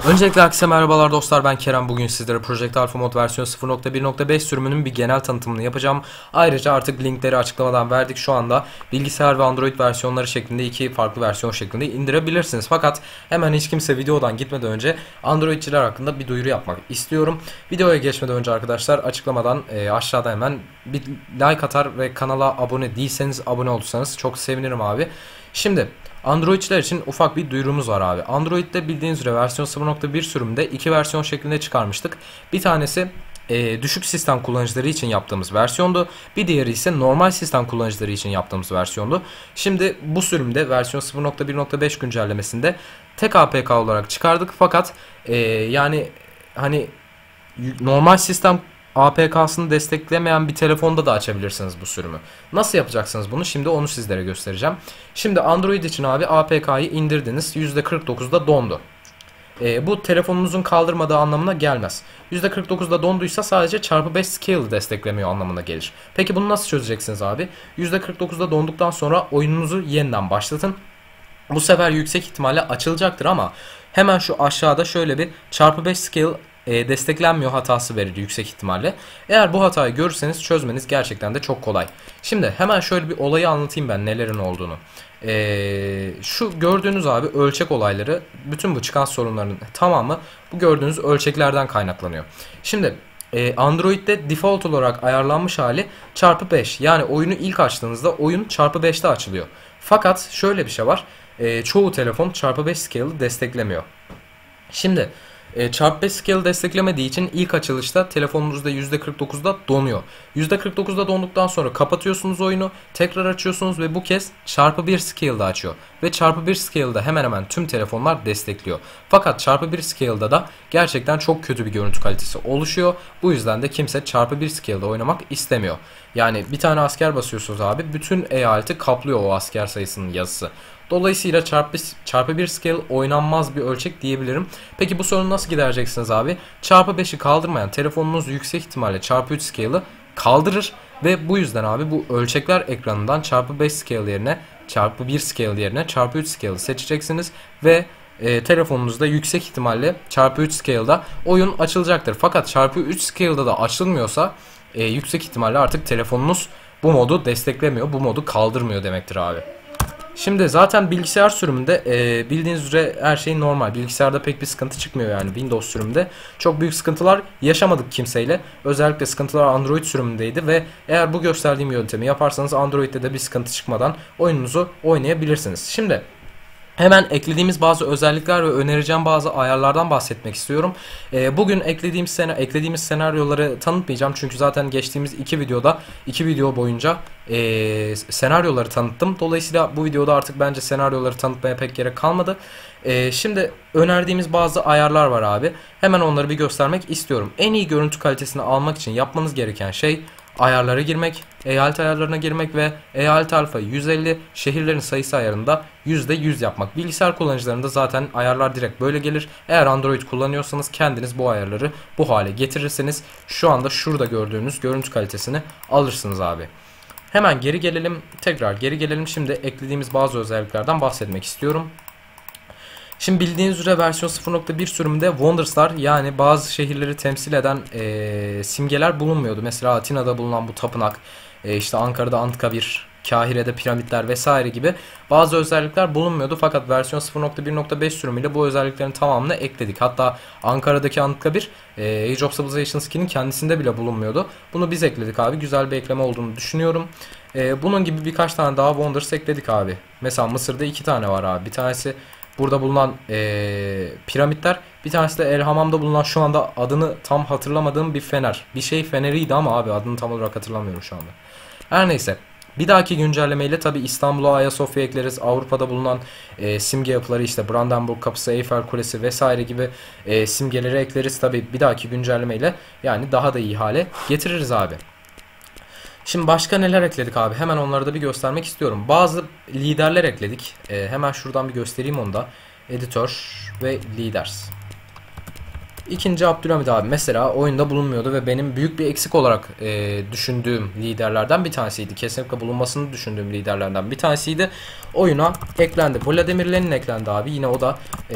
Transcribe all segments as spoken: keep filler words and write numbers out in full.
Öncelikle herkese merhabalar dostlar, ben Kerem. Bugün sizlere Project Alpha Mode versiyon sıfır nokta bir nokta beş sürümünün bir genel tanıtımını yapacağım. Ayrıca artık linkleri açıklamadan verdik. Şu anda bilgisayar ve Android versiyonları şeklinde iki farklı versiyon şeklinde indirebilirsiniz. Fakat hemen hiç kimse videodan gitmeden önce Androidçiler hakkında bir duyuru yapmak istiyorum. Videoya geçmeden önce arkadaşlar açıklamadan e, aşağıda hemen bir like atar ve kanala abone değilseniz abone olursanız çok sevinirim abi. Şimdi Androidçiler için ufak bir duyurumuz var abi. Android'de bildiğiniz üzere versiyon sıfır nokta bir sürümünde iki versiyon şeklinde çıkarmıştık. Bir tanesi e, düşük sistem kullanıcıları için yaptığımız versiyondu. Bir diğeri ise normal sistem kullanıcıları için yaptığımız versiyondu. Şimdi bu sürümde versiyon sıfır nokta bir nokta beş güncellemesinde tek A P K olarak çıkardık. Fakat e, yani hani normal sistem A P K'sını desteklemeyen bir telefonda da açabilirsiniz bu sürümü. Nasıl yapacaksınız bunu? Şimdi onu sizlere göstereceğim. Şimdi Android için abi A P K'yı indirdiniz. yüzde kırk dokuzda dondu. E, bu telefonunuzun kaldırmadığı anlamına gelmez. yüzde kırk dokuzda donduysa sadece çarpı beş scale desteklemiyor anlamına gelir. Peki bunu nasıl çözeceksiniz abi? yüzde kırk dokuzda donduktan sonra oyununuzu yeniden başlatın. Bu sefer yüksek ihtimalle açılacaktır ama hemen şu aşağıda şöyle bir çarpı beş scale E, desteklenmiyor hatası verir yüksek ihtimalle. Eğer bu hatayı görürseniz çözmeniz gerçekten de çok kolay. Şimdi hemen şöyle bir olayı anlatayım ben nelerin olduğunu. E, şu gördüğünüz abi ölçek olayları, bütün bu çıkan sorunların tamamı bu gördüğünüz ölçeklerden kaynaklanıyor. Şimdi e, Android'de default olarak ayarlanmış hali çarpı beş, yani oyunu ilk açtığınızda oyun çarpı beşte açılıyor. Fakat şöyle bir şey var, e, çoğu telefon çarpı beş scale'ı desteklemiyor. Şimdi E, çarpı beş scale desteklemediği için ilk açılışta telefonunuzda yüzde kırk dokuzda donuyor. yüzde kırk dokuzda donduktan sonra kapatıyorsunuz oyunu, tekrar açıyorsunuz ve bu kez çarpı bir scale'da açıyor. Ve çarpı bir scale'da hemen hemen tüm telefonlar destekliyor. Fakat çarpı bir scale'da da gerçekten çok kötü bir görüntü kalitesi oluşuyor. Bu yüzden de kimse çarpı bir scale'da oynamak istemiyor. Yani bir tane asker basıyorsunuz abi, bütün eyaleti kaplıyor o asker sayısının yazısı. Dolayısıyla çarpı, çarpı bir scale oynanmaz bir ölçek diyebilirim. Peki bu sorunu nasıl gidereceksiniz abi? Çarpı beşi kaldırmayan telefonunuz yüksek ihtimalle çarpı üç scale'ı kaldırır. Ve bu yüzden abi bu ölçekler ekranından çarpı beş scale yerine çarpı bir scale yerine çarpı üç scale'ı seçeceksiniz. Ve e, telefonunuzda yüksek ihtimalle çarpı üç scale'da oyun açılacaktır. Fakat çarpı üç scale'da da açılmıyorsa e, yüksek ihtimalle artık telefonunuz bu modu desteklemiyor, bu modu kaldırmıyor demektir abi. Şimdi zaten bilgisayar sürümünde e, bildiğiniz üzere her şey normal. Bilgisayarda pek bir sıkıntı çıkmıyor yani Windows sürümünde. Çok büyük sıkıntılar yaşamadık kimseyle. Özellikle sıkıntılar Android sürümündeydi ve eğer bu gösterdiğim yöntemi yaparsanız Android'de de bir sıkıntı çıkmadan oyununuzu oynayabilirsiniz. Şimdi hemen eklediğimiz bazı özellikler ve önereceğim bazı ayarlardan bahsetmek istiyorum. Ee, bugün eklediğimiz, sena eklediğimiz senaryoları tanıtmayacağım. Çünkü zaten geçtiğimiz iki videoda, iki video boyunca e, senaryoları tanıttım. Dolayısıyla bu videoda artık bence senaryoları tanıtmaya pek gerek kalmadı. E, şimdi önerdiğimiz bazı ayarlar var abi. Hemen onları bir göstermek istiyorum. En iyi görüntü kalitesini almak için yapmanız gereken şey ayarlara girmek, eyalet ayarlarına girmek ve eyalet alfa yüz elli, şehirlerin sayısı ayarında yüzde yüz yapmak. Bilgisayar kullanıcılarında zaten ayarlar direkt böyle gelir. Eğer Android kullanıyorsanız kendiniz bu ayarları bu hale getirirseniz şu anda şurada gördüğünüz görüntü kalitesini alırsınız abi. Hemen geri gelelim, tekrar geri gelelim. Şimdi eklediğimiz bazı özelliklerden bahsetmek istiyorum. Şimdi bildiğiniz üzere versiyon sıfır nokta bir sürümünde Wonders'lar, yani bazı şehirleri temsil eden e, simgeler bulunmuyordu. Mesela Atina'da bulunan bu tapınak, e, işte Ankara'da Anıtkabir, Kahire'de piramitler vesaire gibi bazı özellikler bulunmuyordu. Fakat versiyon sıfır nokta bir nokta beş sürümüyle bu özelliklerin tamamını ekledik. Hatta Ankara'daki Anıtkabir e, Age of Civilization skin'in kendisinde bile bulunmuyordu. Bunu biz ekledik abi. Güzel bir ekleme olduğunu düşünüyorum. E, bunun gibi birkaç tane daha Wonders ekledik abi. Mesela Mısır'da iki tane var abi. Bir tanesi burada bulunan e, piramitler, bir tanesi de El Hamam'da bulunan, şu anda adını tam hatırlamadığım bir fener. Bir şey feneriydi ama abi adını tam olarak hatırlamıyorum şu anda. Her neyse. Bir dahaki güncellemeyle tabi İstanbul'a Ayasofya ekleriz. Avrupa'da bulunan e, simge yapıları, işte Brandenburg Kapısı, Eyfel Kulesi vesaire gibi e, simgeleri ekleriz. Tabi bir dahaki güncellemeyle yani daha da iyi hale getiririz abi. Şimdi başka neler ekledik abi? Hemen onları da bir göstermek istiyorum. Bazı liderler ekledik. Ee, hemen şuradan bir göstereyim onu da. Editör ve Leaders. İkinci Abdülhamid abi mesela oyunda bulunmuyordu ve benim büyük bir eksik olarak e, düşündüğüm liderlerden bir tanesiydi. Kesinlikle bulunmasını düşündüğüm liderlerden bir tanesiydi. oyuna eklendi. Vladimir Lenin eklendi abi. Yine o da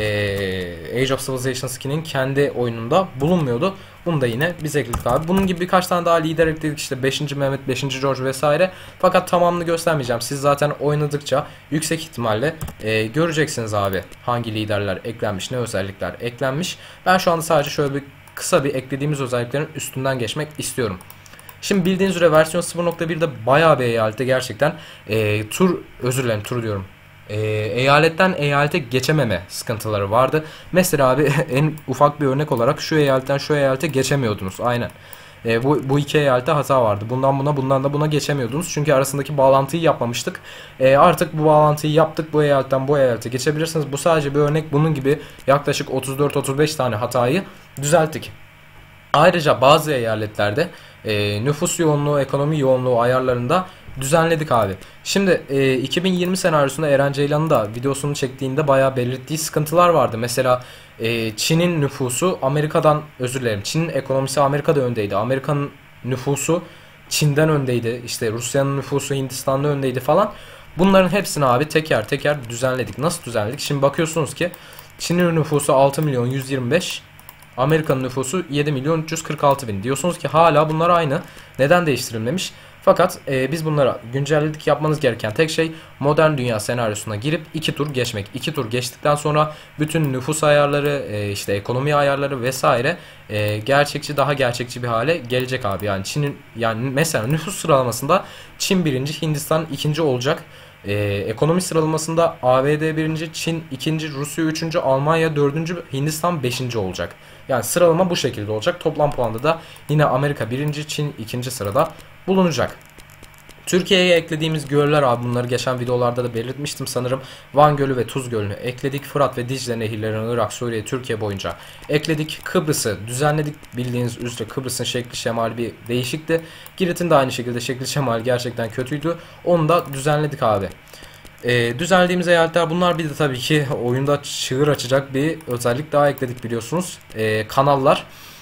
ee, Age of Civilization iki'nin kendi oyununda bulunmuyordu. Bunu da yine biz ekledik abi. Bunun gibi birkaç tane daha lider ekledik, işte beşinci Mehmet, beşinci George vesaire. Fakat tamamını göstermeyeceğim. Siz zaten oynadıkça yüksek ihtimalle e, göreceksiniz abi hangi liderler eklenmiş, ne özellikler eklenmiş. Ben şu anda sadece şöyle bir kısa bir eklediğimiz özelliklerin üstünden geçmek istiyorum. Şimdi bildiğiniz üzere versiyon sıfır nokta bir'de bayağı bir eyalette gerçekten e, tur, özür dilerim tur diyorum. E, eyaletten eyalete geçememe sıkıntıları vardı. Mesela abi en ufak bir örnek olarak şu eyaletten şu eyalete geçemiyordunuz. Aynen. E, bu, bu iki eyalette hata vardı. Bundan buna, bundan da buna geçemiyordunuz. Çünkü arasındaki bağlantıyı yapmamıştık. E, artık bu bağlantıyı yaptık. Bu eyaletten bu eyalete geçebilirsiniz. Bu sadece bir örnek. Bunun gibi yaklaşık otuz dört otuz beş tane hatayı düzelttik. Ayrıca bazı eyaletlerde e, nüfus yoğunluğu, ekonomi yoğunluğu ayarlarında düzenledik abi. Şimdi e, iki bin yirmi senaryosunda Eren Ceylan'ın da videosunu çektiğinde bayağı belirttiği sıkıntılar vardı. Mesela e, Çin'in nüfusu Amerika'dan, özür dilerim, Çin'in ekonomisi Amerika'da öndeydi. Amerika'nın nüfusu Çin'den öndeydi. İşte Rusya'nın nüfusu Hindistan'da öndeydi falan. Bunların hepsini abi teker teker düzenledik. Nasıl düzenledik? Şimdi bakıyorsunuz ki Çin'in nüfusu altı milyon yüz yirmi beş, Amerika'nın nüfusu yedi milyon üç yüz kırk altı bin. Diyorsunuz ki hala bunlar aynı. Neden değiştirilmemiş? Fakat e, biz bunlara güncelledik. Yapmanız gereken tek şey modern dünya senaryosuna girip iki tur geçmek. iki tur geçtikten sonra bütün nüfus ayarları, e, işte ekonomi ayarları vesaire e, gerçekçi, daha gerçekçi bir hale gelecek abi. Yani Çin'in, yani mesela nüfus sıralamasında Çin birinci, Hindistan ikinci olacak. Ee, ekonomi sıralamasında A B D birinci, Çin ikinci, Rusya üçüncü, Almanya dördüncü, Hindistan beşinci olacak. Yani sıralama bu şekilde olacak. Toplam puanda da yine Amerika birinci, Çin ikinci sırada bulunacak. Türkiye'ye eklediğimiz göller abi, bunları geçen videolarda da belirtmiştim sanırım. Van Gölü ve Tuz Gölü'nü ekledik. Fırat ve Dicle nehirlerini Irak, Suriye, Türkiye boyunca ekledik. Kıbrıs'ı düzenledik. Bildiğiniz üzere Kıbrıs'ın şekli şemali bir değişikti. Girit'in de aynı şekilde şekli şemali gerçekten kötüydü. Onu da düzenledik abi. Ee, düzenlediğimiz eyaletler bunlar. Bir de tabii ki oyunda çığır açacak bir özellik daha ekledik biliyorsunuz. Ee, kanallar.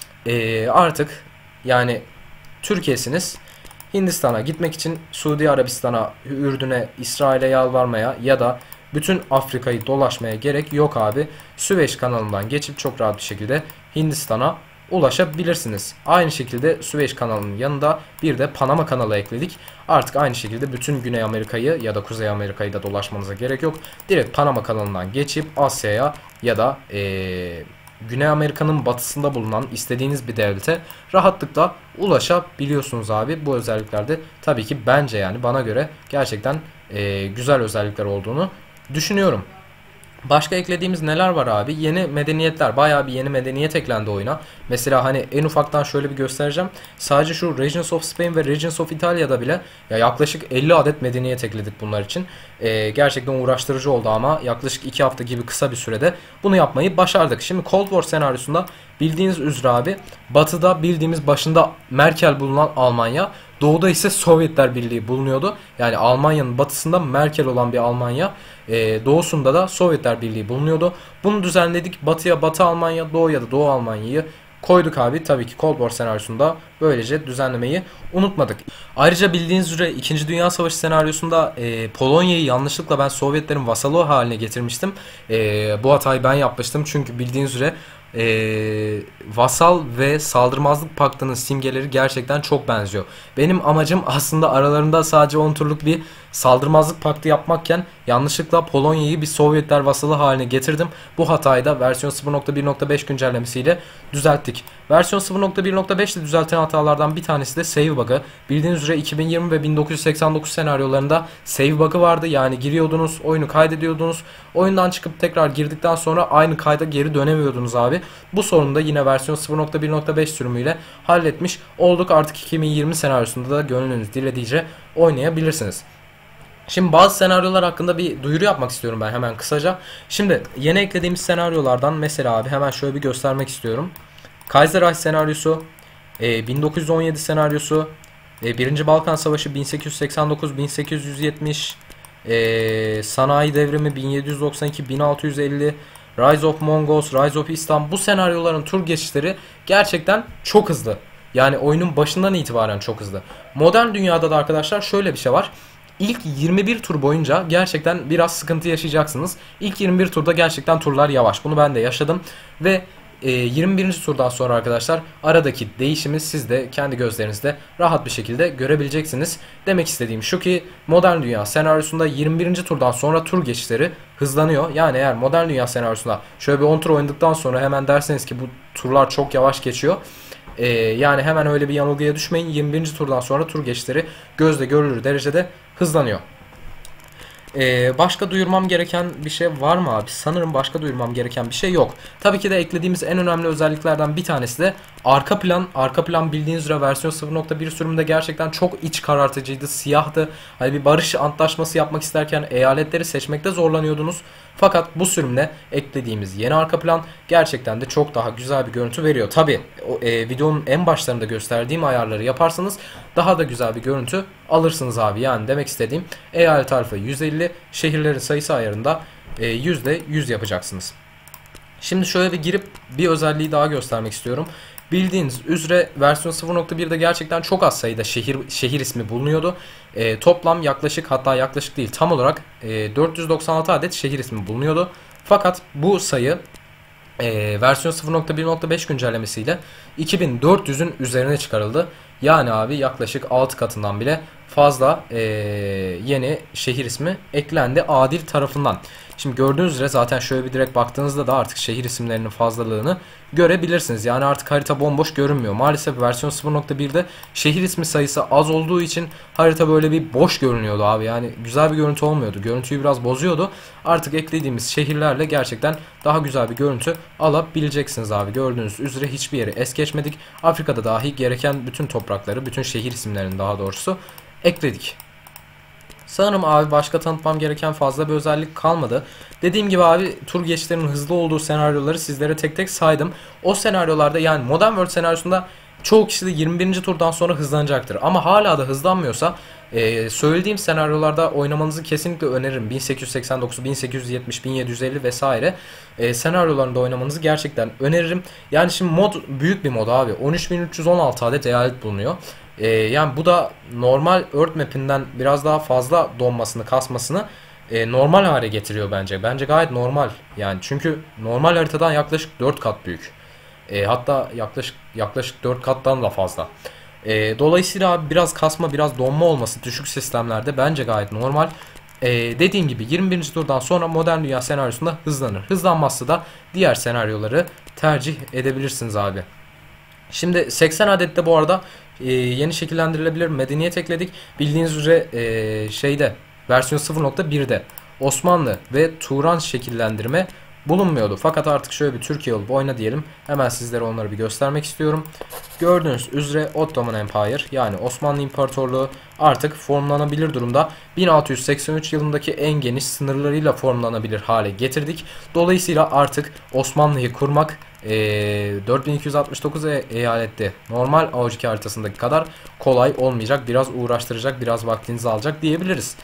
Ee, artık yani Türkiye'siniz. Hindistan'a gitmek için Suudi Arabistan'a, Ürdün'e, İsrail'e yalvarmaya ya da bütün Afrika'yı dolaşmaya gerek yok abi. Süveyş kanalından geçip çok rahat bir şekilde Hindistan'a ulaşabilirsiniz. Aynı şekilde Süveyş kanalının yanında bir de Panama kanalı ekledik. Artık aynı şekilde bütün Güney Amerika'yı ya da Kuzey Amerika'yı da dolaşmanıza gerek yok. Direkt Panama kanalından geçip Asya'ya ya da ee, Güney Amerika'nın batısında bulunan istediğiniz bir devlete rahatlıkla ulaşabiliyorsunuz abi. Bu özelliklerde tabii ki bence, yani bana göre gerçekten e, güzel özellikler olduğunu düşünüyorum. Başka eklediğimiz neler var abi? Yeni medeniyetler. Bayağı bir yeni medeniyet eklendi oyuna. Mesela hani en ufaktan şöyle bir göstereceğim. Sadece şu Regions of Spain ve Regions of Italia'da bile ya yaklaşık elli adet medeniyet ekledik bunlar için. Ee, gerçekten uğraştırıcı oldu ama yaklaşık iki hafta gibi kısa bir sürede bunu yapmayı başardık. Şimdi Cold War senaryosunda bildiğiniz üzere abi, batıda bildiğimiz başında Merkel bulunan Almanya, doğuda ise Sovyetler Birliği bulunuyordu. Yani Almanya'nın batısında Merkel olan bir Almanya, e, doğusunda da Sovyetler Birliği bulunuyordu. Bunu düzenledik. Batıya Batı Almanya, doğuya da Doğu Almanya'yı koyduk abi. Tabii ki Cold War senaryosunda böylece düzenlemeyi unutmadık. Ayrıca bildiğiniz üzere ikinci. Dünya Savaşı senaryosunda e, Polonya'yı yanlışlıkla ben Sovyetlerin vasalı haline getirmiştim. E, bu hatayı ben yapmıştım. Çünkü bildiğiniz üzere e, vasal ve saldırmazlık paktının simgeleri gerçekten çok benziyor. Benim amacım aslında aralarında sadece on turluk bir saldırmazlık paktı yapmakken yanlışlıkla Polonya'yı bir Sovyetler vasalı haline getirdim. Bu hatayı da versiyon sıfır nokta bir nokta beş güncellemesiyle düzelttik. Versiyon sıfır nokta bir nokta beş ile düzelten hatalardan bir tanesi de save bug'ı. Bildiğiniz üzere iki bin yirmi ve bin dokuz yüz seksen dokuz senaryolarında save bug'ı vardı. Yani giriyordunuz, oyunu kaydediyordunuz. Oyundan çıkıp tekrar girdikten sonra aynı kayda geri dönemiyordunuz abi. Bu sorunu da yine versiyon sıfır nokta bir nokta beş sürümüyle halletmiş olduk. Artık iki bin yirmi senaryosunda da gönlünüz dilediğince oynayabilirsiniz. Şimdi bazı senaryolar hakkında bir duyuru yapmak istiyorum ben hemen kısaca. Şimdi yeni eklediğimiz senaryolardan mesela abi hemen şöyle bir göstermek istiyorum. Kaiserreich senaryosu, e, bin dokuz yüz on yedi senaryosu, e, birinci. Balkan Savaşı bin sekiz yüz seksen dokuz bin sekiz yüz yetmiş, e, Sanayi Devrimi bin yedi yüz doksan iki bin altı yüz elli, Rise of Mongols, Rise of Islam, bu senaryoların tur geçişleri gerçekten çok hızlı. Yani oyunun başından itibaren çok hızlı. Modern dünyada da arkadaşlar şöyle bir şey var. İlk yirmi bir tur boyunca gerçekten biraz sıkıntı yaşayacaksınız. İlk yirmi bir turda gerçekten turlar yavaş. Bunu ben de yaşadım ve e, yirmi birinci turdan sonra arkadaşlar aradaki değişimi siz de kendi gözlerinizde rahat bir şekilde görebileceksiniz. Demek istediğim şu ki modern dünya senaryosunda yirmi birinci turdan sonra tur geçişleri hızlanıyor. Yani eğer modern dünya senaryosunda şöyle bir on tur oynadıktan sonra hemen derseniz ki bu turlar çok yavaş geçiyor. Ee, yani hemen öyle bir yanılgıya düşmeyin. yirmi birinci turdan sonra tur geçişleri gözle görülür derecede hızlanıyor. Ee, başka duyurmam gereken bir şey var mı abi? Sanırım başka duyurmam gereken bir şey yok. Tabii ki de eklediğimiz en önemli özelliklerden bir tanesi de arka plan. Arka plan bildiğiniz üzere versiyon sıfır nokta bir sürümünde gerçekten çok iç karartıcıydı, siyahtı. Hani bir barış antlaşması yapmak isterken eyaletleri seçmekte zorlanıyordunuz. Fakat bu sürümde eklediğimiz yeni arka plan gerçekten de çok daha güzel bir görüntü veriyor. Tabii e, videonun en başlarında gösterdiğim ayarları yaparsanız daha da güzel bir görüntü alırsınız abi. Yani demek istediğim eyalet alfa yüz elli, şehirlerin sayısı ayarında e, yüzde yüz yapacaksınız. Şimdi şöyle bir girip bir özelliği daha göstermek istiyorum. Bildiğiniz üzere versiyon sıfır nokta birde gerçekten çok az sayıda şehir şehir ismi bulunuyordu. E, toplam yaklaşık, hatta yaklaşık değil tam olarak e, dört yüz doksan altı adet şehir ismi bulunuyordu. Fakat bu sayı e, versiyon sıfır nokta bir nokta beş güncellemesiyle iki bin dört yüzün üzerine çıkarıldı. Yani abi yaklaşık altı katından bile fazla e, yeni şehir ismi eklendi Adil tarafından. Şimdi gördüğünüz üzere zaten şöyle bir direkt baktığınızda da artık şehir isimlerinin fazlalığını görebilirsiniz. Yani artık harita bomboş görünmüyor. Maalesef versiyon sıfır nokta birde şehir ismi sayısı az olduğu için harita böyle bir boş görünüyordu abi. Yani güzel bir görüntü olmuyordu. Görüntüyü biraz bozuyordu. Artık eklediğimiz şehirlerle gerçekten daha güzel bir görüntü alabileceksiniz abi. Gördüğünüz üzere hiçbir yeri es geçmedik. Afrika'da dahi gereken bütün toprakları, bütün şehir isimlerini daha doğrusu ekledik. Sanırım abi başka tanıtmam gereken fazla bir özellik kalmadı. Dediğim gibi abi tur geçişlerinin hızlı olduğu senaryoları sizlere tek tek saydım. O senaryolarda, yani Modern World senaryosunda çoğu kişi de yirmi birinci turdan sonra hızlanacaktır. Ama hala da hızlanmıyorsa e, söylediğim senaryolarda oynamanızı kesinlikle öneririm. bin sekiz yüz seksen dokuz, bin sekiz yüz yetmiş, bin yedi yüz elli vesaire e, senaryolarında oynamanızı gerçekten öneririm. Yani şimdi mod büyük bir mod abi. on üç bin üç yüz on altı adet eyalet bulunuyor. Ee, yani bu da normal Earth Map'inden biraz daha fazla donmasını, kasmasını e, normal hale getiriyor bence. Bence gayet normal. Yani çünkü normal haritadan yaklaşık dört kat büyük. E, hatta yaklaşık yaklaşık dört kattan da fazla. E, dolayısıyla abi biraz kasma, biraz donma olması düşük sistemlerde bence gayet normal. E, dediğim gibi yirmi birinci turdan sonra modern dünya senaryosunda hızlanır. Hızlanmazsa da diğer senaryoları tercih edebilirsiniz abi. Şimdi seksen adette bu arada e, yeni şekillendirilebilir medeniyet ekledik. Bildiğiniz üzere e, şeyde versiyon sıfır nokta birde Osmanlı ve Turan şekillendirme bulunmuyordu. Fakat artık şöyle bir Türkiye olup oyna diyelim. Hemen sizlere onları bir göstermek istiyorum. Gördüğünüz üzere Ottoman Empire, yani Osmanlı İmparatorluğu artık formlanabilir durumda. bin altı yüz seksen üç yılındaki en geniş sınırlarıyla formlanabilir hale getirdik. Dolayısıyla artık Osmanlı'yı kurmak e, dört bin iki yüz altmış dokuz e eyalette normal A O G haritasındaki kadar kolay olmayacak. Biraz uğraştıracak, biraz vaktinizi alacak diyebiliriz.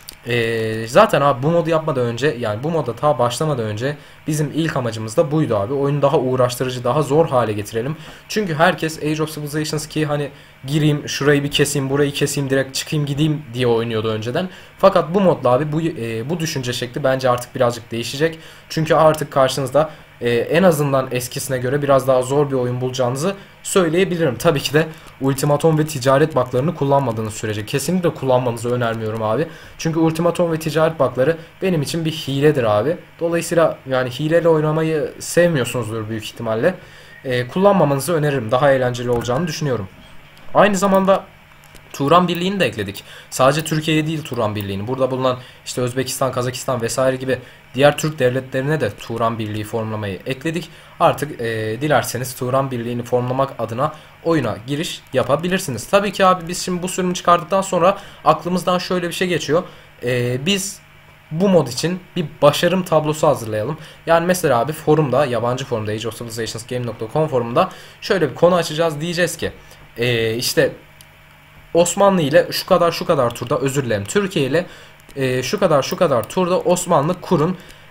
Ee, zaten abi bu modu yapmadan önce, yani bu moda ta başlamadan önce bizim ilk amacımız da buydu abi. Oyunu daha uğraştırıcı, daha zor hale getirelim. Çünkü herkes Age of Civilizations ki hani gireyim, şurayı bir keseyim, burayı keseyim, direkt çıkayım gideyim diye oynuyordu önceden. Fakat bu modla abi bu, e, bu düşünce şekli bence artık birazcık değişecek. Çünkü artık karşınızda e, en azından eskisine göre biraz daha zor bir oyun bulacağınızı söyleyebilirim. Tabii ki de ultimatom ve ticaret baklarını kullanmadığınız sürece kesinlikle kullanmanızı önermiyorum abi. Çünkü ultimatom ve ticaret bakları benim için bir hiledir abi. Dolayısıyla yani hileyle oynamayı sevmiyorsunuzdur büyük ihtimalle. E, kullanmamanızı öneririm. Daha eğlenceli olacağını düşünüyorum. Aynı zamanda Turan Birliği'ni de ekledik. Sadece Türkiye'ye değil Turan Birliği'ni. Burada bulunan işte Özbekistan, Kazakistan vesaire gibi diğer Türk devletlerine de Turan Birliği formlamayı ekledik. Artık e, dilerseniz Turan Birliği'ni formlamak adına oyuna giriş yapabilirsiniz. Tabii ki abi biz şimdi bu sürümü çıkardıktan sonra aklımızdan şöyle bir şey geçiyor. E, biz bu mod için bir başarım tablosu hazırlayalım. Yani mesela abi forumda, yabancı forumda, age of civilizations game nokta com forumunda şöyle bir konu açacağız. Diyeceğiz ki e, işte Osmanlı ile şu kadar şu kadar turda, özür dilerim, Türkiye ile e, şu kadar şu kadar turda Osmanlı kurun.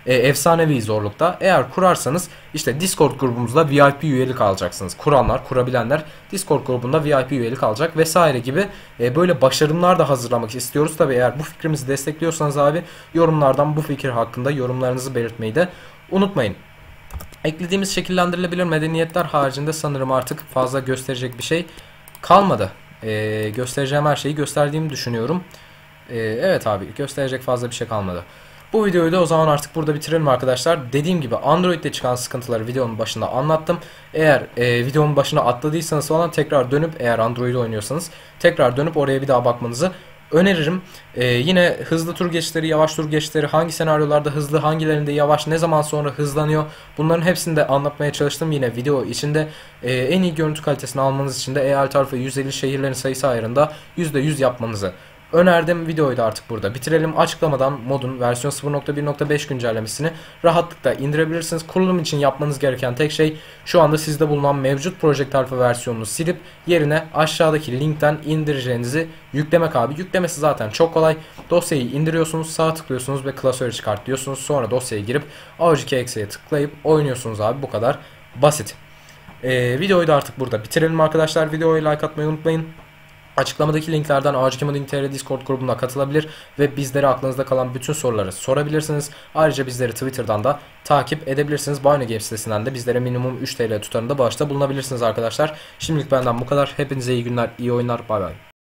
e, efsanevi zorlukta. Eğer kurarsanız işte Discord grubumuzda V I P üyelik alacaksınız. Kuranlar, kurabilenler Discord grubunda V I P üyelik alacak vesaire gibi e, böyle başarımlar da hazırlamak istiyoruz. Tabi eğer bu fikrimizi destekliyorsanız abi yorumlardan bu fikir hakkında yorumlarınızı belirtmeyi de unutmayın. Eklediğimiz şekillendirilebilir medeniyetler haricinde sanırım artık fazla gösterecek bir şey kalmadı. Ee, göstereceğim her şeyi gösterdiğimi düşünüyorum. Ee, evet abi, gösterecek fazla bir şey kalmadı. Bu videoyu da o zaman artık burada bitirelim arkadaşlar. Dediğim gibi Android'de çıkan sıkıntıları videonun başında anlattım. Eğer e, videonun başına atladıysanız falan tekrar dönüp, eğer Android oynuyorsanız tekrar dönüp oraya bir daha bakmanızı öneririm. Ee, yine hızlı tur geçişleri, yavaş tur geçişleri, hangi senaryolarda hızlı, hangilerinde yavaş, ne zaman sonra hızlanıyor, bunların hepsini de anlatmaya çalıştım yine video içinde. Ee, en iyi görüntü kalitesini almanız için de eyalet harfı yüz elli şehirlerin sayısı ayarında yüzde yüz yapmanızı önerdim. Videoyu da artık burada bitirelim. Açıklamadan modun versiyon sıfır nokta bir nokta beş güncellemesini rahatlıkla indirebilirsiniz. Kurulum için yapmanız gereken tek şey şu anda sizde bulunan mevcut Project Alpha versiyonunu silip yerine aşağıdaki linkten indireceğinizi yüklemek abi. Yüklemesi zaten çok kolay. Dosyayı indiriyorsunuz, sağ tıklıyorsunuz ve klasöre çıkart diyorsunuz. Sonra dosyaya girip A U J iki X'e tıklayıp oynuyorsunuz abi. Bu kadar basit. Ee, videoyu da artık burada bitirelim arkadaşlar. Videoyu like atmayı unutmayın. Açıklamadaki linklerden A U J iki Modding T R Discord grubuna katılabilir ve bizlere aklınızda kalan bütün soruları sorabilirsiniz. Ayrıca bizleri Twitter'dan da takip edebilirsiniz. Bayno Games sitesinden de bizlere minimum üç T L tutarında bağışta bulunabilirsiniz arkadaşlar. Şimdilik benden bu kadar. Hepinize iyi günler, iyi oyunlar. Bay bay.